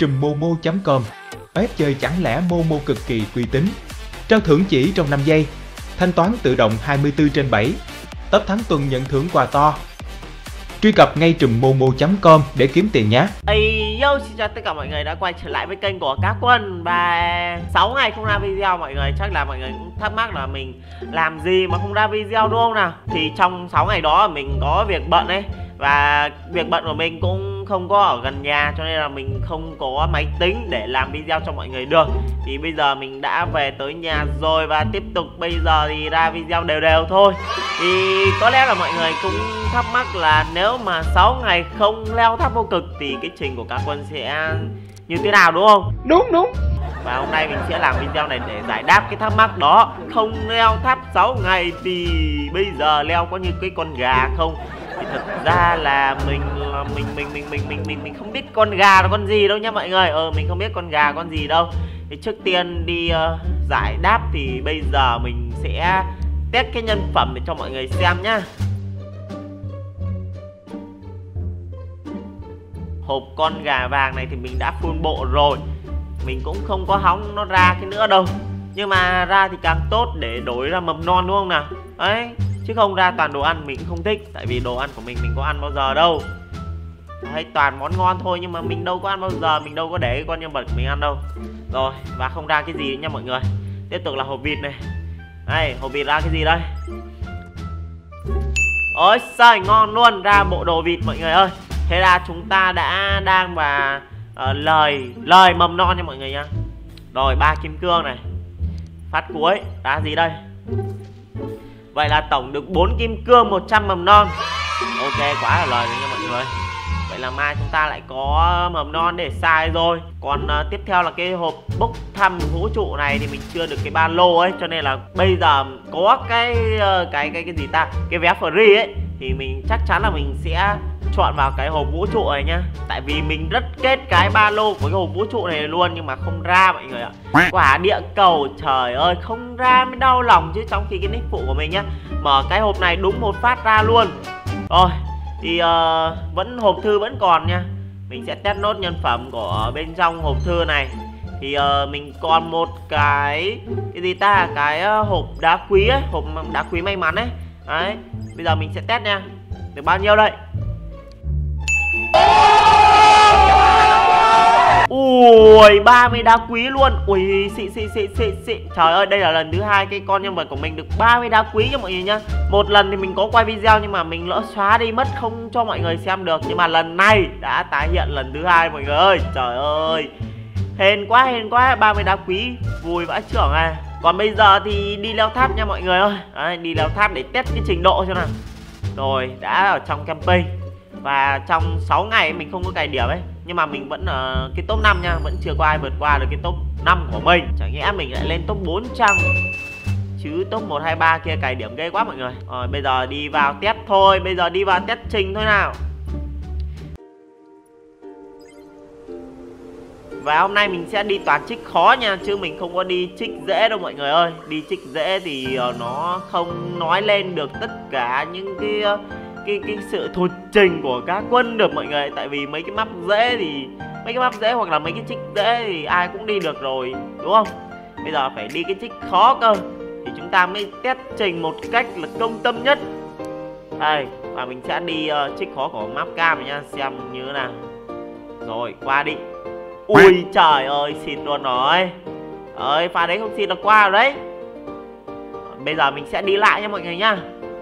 trùm momo.com. Web chơi chẳng lẽ Momo cực kỳ uy tín. Trao thưởng chỉ trong 5 giây. Thanh toán tự động 24/7. Tất thắng tuần nhận thưởng quà to. Truy cập ngay trùm momo.com để kiếm tiền nhé. Yo, xin chào tất cả mọi người đã quay trở lại với kênh của Cá Quân. Và 6 ngày không ra video mọi người, chắc là mọi người cũng thắc mắc là mình làm gì mà không ra video đúng không nào. Thì trong 6 ngày đó mình có việc bận ấy. Và việc bận của mình cũng không có ở gần nhà, cho nên là mình không có máy tính để làm video cho mọi người được. Thì bây giờ mình đã về tới nhà rồi và tiếp tục bây giờ thì ra video đều đều thôi. Thì có lẽ là mọi người cũng thắc mắc là nếu mà 6 ngày không leo tháp vô cực thì cái trình của Cá Quân sẽ như thế nào đúng không? Đúng. Và hôm nay mình sẽ làm video này để giải đáp cái thắc mắc đó. Không leo tháp 6 ngày thì bây giờ leo có như cái con gà không? Thì thật ra là mình không biết con gà là con gì đâu nha mọi người. Mình không biết con gà con gì đâu. Thì trước tiên đi giải đáp thì bây giờ mình sẽ test cái nhân phẩm để cho mọi người xem nhá. Hộp con gà vàng này thì mình đã full bộ rồi. Mình cũng không có hóng nó ra cái nữa đâu. Nhưng mà ra thì càng tốt để đổi ra mầm non đúng không nào? Đấy, chứ không ra toàn đồ ăn mình cũng không thích. Tại vì đồ ăn của mình có ăn bao giờ đâu. Đấy, toàn món ngon thôi nhưng mà mình đâu có ăn bao giờ. Mình đâu có để cái con nhân vật của mình ăn đâu. Rồi, và không ra cái gì nha mọi người. Tiếp tục là hộp vịt này. Đây, hộp vịt ra cái gì đây? Ôi trời, ngon luôn, ra bộ đồ vịt mọi người ơi. Thế là chúng ta đang và lời mầm non nha mọi người nha. Rồi 3 kim cương này. Phát cuối ra gì đây? Vậy là tổng được 4 kim cương 100 mầm non. Ok, quá là lời rồi nha mọi người. Vậy là mai chúng ta lại có mầm non để xài rồi. Còn tiếp theo là cái hộp bốc thăm vũ trụ này thì mình chưa được cái ba lô ấy, cho nên là bây giờ có cái gì ta, cái vé free ấy thì mình chắc chắn là mình sẽ chọn vào cái hộp vũ trụ này nhá. Tại vì mình rất kết cái ba lô của cái hộp vũ trụ này luôn nhưng mà không ra mọi người ạ. Quả địa cầu, trời ơi, không ra mới đau lòng chứ. Trong khi cái nick phụ của mình nhá, mở cái hộp này đúng một phát ra luôn. Rồi thì vẫn hộp thư vẫn còn nha. Mình sẽ test nốt nhân phẩm của bên trong hộp thư này. Thì mình còn một cái gì ta, cái hộp đá quý ấy, hộp đá quý may mắn ấy. Đấy, bây giờ mình sẽ test nha. Được bao nhiêu đây? Ui, 30 đá quý luôn. Ui, xịn. Trời ơi, đây là lần thứ hai cái con nhân vật của mình được 30 đá quý cho mọi người nhá. Một lần thì mình có quay video nhưng mà mình lỡ xóa đi mất, không cho mọi người xem được. Nhưng mà lần này đã tái hiện lần thứ hai mọi người ơi. Trời ơi, hên quá, 30 đá quý, vui vãi chưởng à. Còn bây giờ thì đi leo tháp nha mọi người ơi. Đấy, đi leo tháp để test cái trình độ xem nào. Rồi, đã ở trong camping. Và trong 6 ngày mình không có cày điểm ấy, nhưng mà mình vẫn ở cái top 5 nha. Vẫn chưa có ai vượt qua được cái top 5 của mình. Chẳng nhẽ mình lại lên top 4 chăng? Chứ top 1, 2, 3 kia cày điểm ghê quá mọi người. Rồi bây giờ đi vào test thôi. Bây giờ đi vào test trình thôi nào. Và hôm nay mình sẽ đi toàn trích khó nha, chứ mình không có đi trích dễ đâu mọi người ơi. Đi trích dễ thì nó không nói lên được tất cả những cái sự thuật trình của Cá Quân được mọi người. Tại vì mấy cái map dễ thì hoặc là mấy cái trích dễ thì ai cũng đi được rồi đúng không? Bây giờ phải đi cái trích khó cơ thì chúng ta mới test trình một cách là công tâm nhất. Đây, và mình sẽ đi trích khó của map cam này nha, xem như thế nào. Rồi qua đi. Ui trời ơi, xịn luôn rồi. Ơi, pha đấy không xịn là qua rồi đấy. Bây giờ mình sẽ đi lại nha mọi người nhá.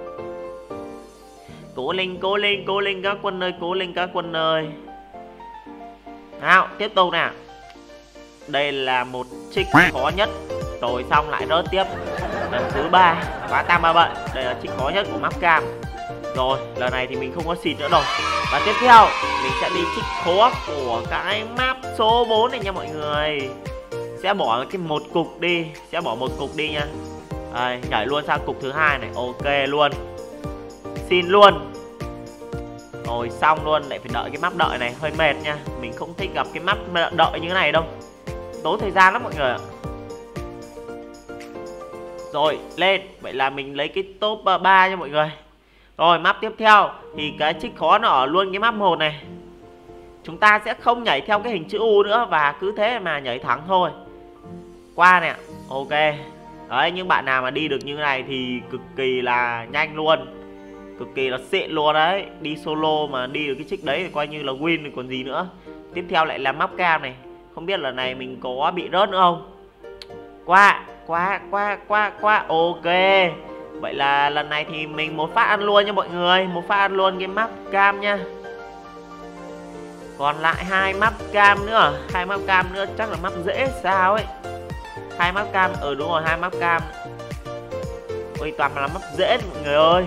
Cố lên Cá Quân ơi, cố lên Cá Quân ơi. Nào, tiếp tục nè. Đây là một trích khó nhất. Rồi xong lại rớt tiếp lần thứ 3. Quá tam ba bận. Đây là trích khó nhất của map cam. Rồi, lần này thì mình không có xịt nữa rồi. Và tiếp theo, mình sẽ đi trích khó của cái map số 4 này nha mọi người. Sẽ bỏ cái một cục đi. Sẽ bỏ một cục đi nha. Đây, nhảy luôn sang cục thứ 2 này. Ok luôn. Xin luôn. Rồi xong luôn, lại phải đợi cái map đợi này, hơi mệt nha. Mình không thích gặp cái map đợi như thế này đâu, tốn thời gian lắm mọi người ạ. Rồi lên, vậy là mình lấy cái top 3 nha mọi người. Rồi map tiếp theo thì cái trích khó nó ở luôn cái map 1 này. Chúng ta sẽ không nhảy theo cái hình chữ U nữa, và cứ thế mà nhảy thẳng thôi. Qua nè. Ok. Đấy, những bạn nào mà đi được như thế này thì cực kỳ là nhanh luôn, cực kỳ là xịn luôn đấy. Đi solo mà đi được cái trick đấy thì coi như là win rồi còn gì nữa. Tiếp theo lại là map cam này. Không biết lần này mình có bị rớt nữa không. Qua. Ok. Vậy là lần này thì mình một phát ăn luôn nha mọi người. Một phát ăn luôn cái map cam nha. Còn lại 2 map cam nữa. 2 map cam nữa chắc là map dễ sao ấy. 2 map cam, đúng rồi, 2 map cam. Ôi toàn là map dễ mọi người ơi.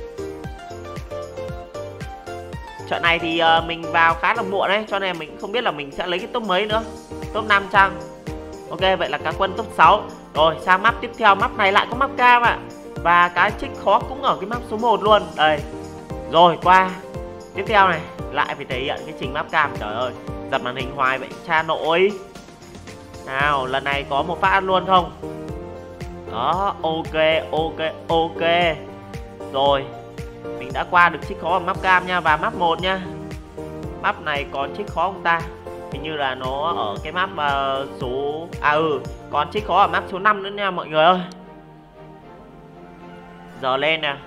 Trận này thì mình vào khá là muộn đấy, cho nên mình không biết là mình sẽ lấy cái top mấy nữa. Top 5 chăng. Ok, vậy là cá quân top 6. Rồi sang map tiếp theo, map này lại có map cam ạ. Và cái trick khó cũng ở cái map số 1 luôn. Đây. Rồi qua. Tiếp theo này, lại phải thể hiện cái trình map cam. Trời ơi, giật màn hình hoài vậy cha nội. Nào, lần này có một phát ăn luôn không? Đó, ok. Rồi, mình đã qua được trick khó ở map cam nha. Và map 1 nha. Map này còn trick khó không ta? Hình như là nó ở cái map số... còn trick khó ở map số 5 nữa nha mọi người ơi. Giờ lên nè.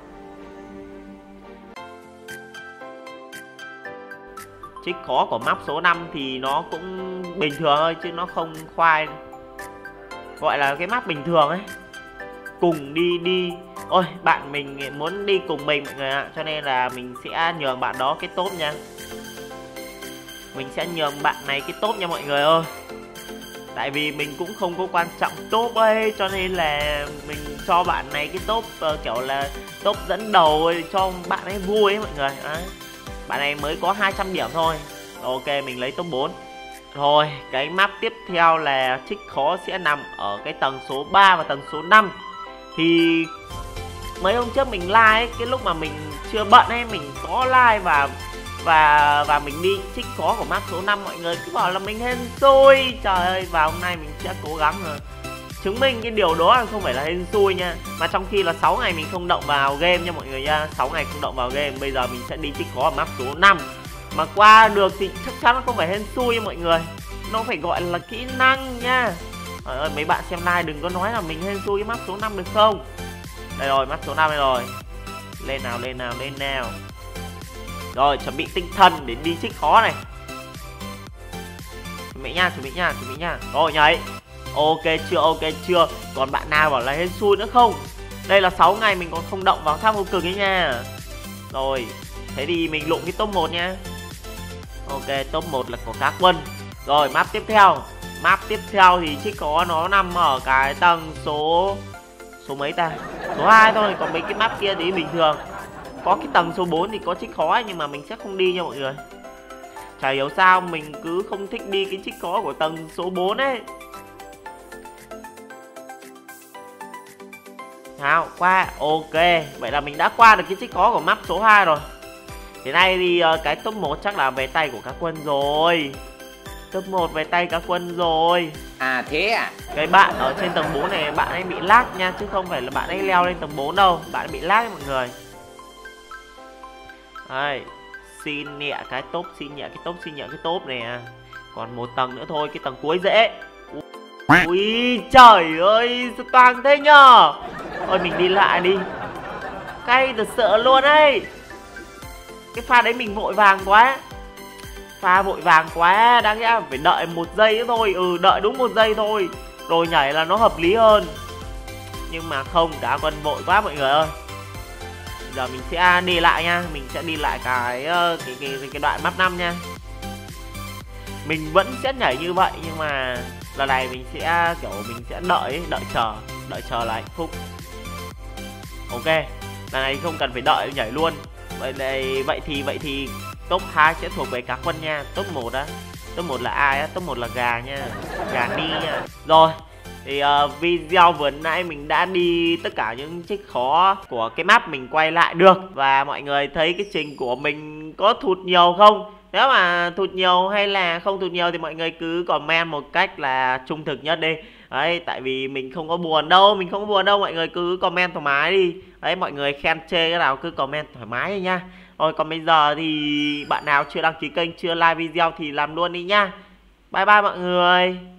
Trick khó của map số 5 thì nó cũng bình thường thôi, chứ nó không khoai. Gọi là cái map bình thường ấy. Cùng đi. Ôi, bạn mình muốn đi cùng mình mọi người ạ. Cho nên là mình sẽ nhường bạn đó cái top nha. Mình sẽ nhường bạn này cái top nha mọi người ơi. Tại vì mình cũng không có quan trọng top ấy, cho nên là mình cho bạn này cái top kiểu là top dẫn đầu ấy, cho bạn ấy vui ấy mọi người. Đấy. Bạn này mới có 200 điểm thôi. Ok, mình lấy top 4. Rồi, cái map tiếp theo là trick khó sẽ nằm ở cái tầng số 3 và tầng số 5. Thì mấy hôm trước mình like ấy, cái lúc mà mình chưa bận ấy, mình có like và mình đi trick khó của map số 5, mọi người cứ bảo là mình hên xui. Trời ơi, và hôm nay mình sẽ cố gắng rồi chứng minh cái điều đó là không phải là hên xui nha. Mà trong khi là 6 ngày mình không động vào game nha mọi người nha. 6 ngày không động vào game, bây giờ mình sẽ đi trick khó ở map số 5. Mà qua được thì chắc chắn nó không phải hên xui nha mọi người. Nó phải gọi là kỹ năng nha. Trời ơi, mấy bạn xem like đừng có nói là mình hên xui cái map số 5 được không. Đây rồi, map số 5 đây rồi. Lên nào. Rồi, chuẩn bị tinh thần để đi trick khó này. Chuẩn bị nha. Rồi, nhảy. Ok chưa. Còn bạn nào bảo là hên xui nữa không? Đây là 6 ngày mình còn không động vào tháp vô cực ấy nha. Rồi, thế thì mình lụng cái top 1 nha. Ok, top 1 là của cá quân. Rồi, map tiếp theo thì trick khó nó nằm ở cái tầng số mấy ta? Số 2 thôi, còn mấy cái map kia thì bình thường. Có cái tầng số 4 thì có trick khó ấy, nhưng mà mình sẽ không đi nha mọi người. Chả hiểu sao mình cứ không thích đi cái trick khó của tầng số 4 ấy. Nào, qua. Ok, vậy là mình đã qua được cái trick khó của map số 2 rồi. Thế này thì cái top 1 chắc là về tay của cá quân rồi. Top 1 về tay cá quân rồi. À thế à? Cái bạn ở trên tầng 4 này bạn ấy bị lag nha, chứ không phải là bạn ấy leo lên tầng 4 đâu. Bạn ấy bị lag mọi người. Đây, xin nhẹ cái top nè. Còn một tầng nữa thôi, cái tầng cuối dễ. Ui trời ơi, sao toàn thế nhờ. Thôi mình đi lại đi. Cay thật sợ luôn ấy. Cái pha đấy mình vội vàng quá. Đáng lẽ phải đợi 1 giây nữa thôi. Đợi đúng 1 giây thôi rồi nhảy là nó hợp lý hơn. Nhưng mà không, đã còn vội quá mọi người ơi. Giờ mình sẽ đi lại nha. Mình sẽ đi lại cái đoạn map 5 nha. Mình vẫn sẽ nhảy như vậy, nhưng mà lần này mình sẽ kiểu mình sẽ đợi chờ là hạnh phúc. Ok, lần này không cần phải đợi nhảy luôn. Vậy thì top 2 sẽ thuộc về cá quân nha. Top 1 á. Top 1 là ai á? Top 1 là gà nha. Gà đi nha. Rồi, thì video vừa nãy mình đã đi tất cả những trick khó của cái map mình quay lại được. Và mọi người thấy cái trình của mình có thụt nhiều không? Nếu mà thụt nhiều hay là không thụt nhiều thì mọi người cứ comment một cách là trung thực nhất đi. Đấy, tại vì mình không có buồn đâu, mọi người cứ comment thoải mái đi. Đấy, mọi người khen chê cái nào cứ comment thoải mái đi nha. Rồi còn bây giờ thì bạn nào chưa đăng ký kênh, chưa like video thì làm luôn đi nhá. Bye bye mọi người.